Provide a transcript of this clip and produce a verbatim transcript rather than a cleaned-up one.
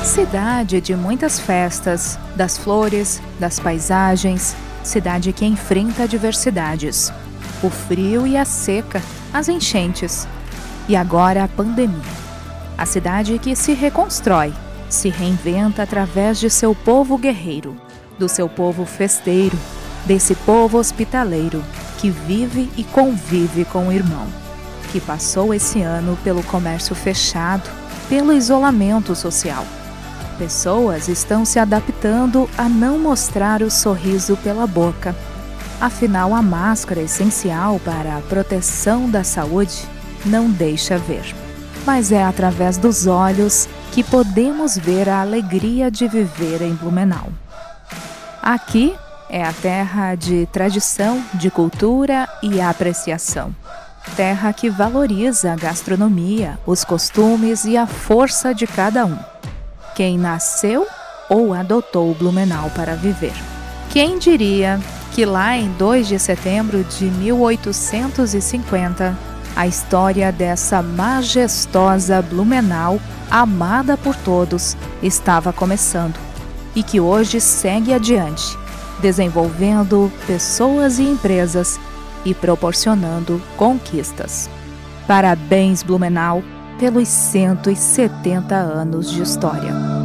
Cidade de muitas festas, das flores, das paisagens, cidade que enfrenta adversidades. O frio e a seca, as enchentes. E agora a pandemia. A cidade que se reconstrói, se reinventa através de seu povo guerreiro, do seu povo festeiro, desse povo hospitaleiro, que vive e convive com o irmão, que passou esse ano pelo comércio fechado, pelo isolamento social. Pessoas estão se adaptando a não mostrar o sorriso pela boca. Afinal, a máscara essencial para a proteção da saúde não deixa ver. Mas é através dos olhos que podemos ver a alegria de viver em Blumenau. Aqui é a terra de tradição, de cultura e apreciação. Terra que valoriza a gastronomia, os costumes e a força de cada um. Quem nasceu ou adotou Blumenau para viver. Quem diria que lá em dois de setembro de mil oitocentos e cinquenta, a história dessa majestosa Blumenau, amada por todos, estava começando e que hoje segue adiante, desenvolvendo pessoas e empresas e proporcionando conquistas. Parabéns, Blumenau, pelos cento e setenta anos de história.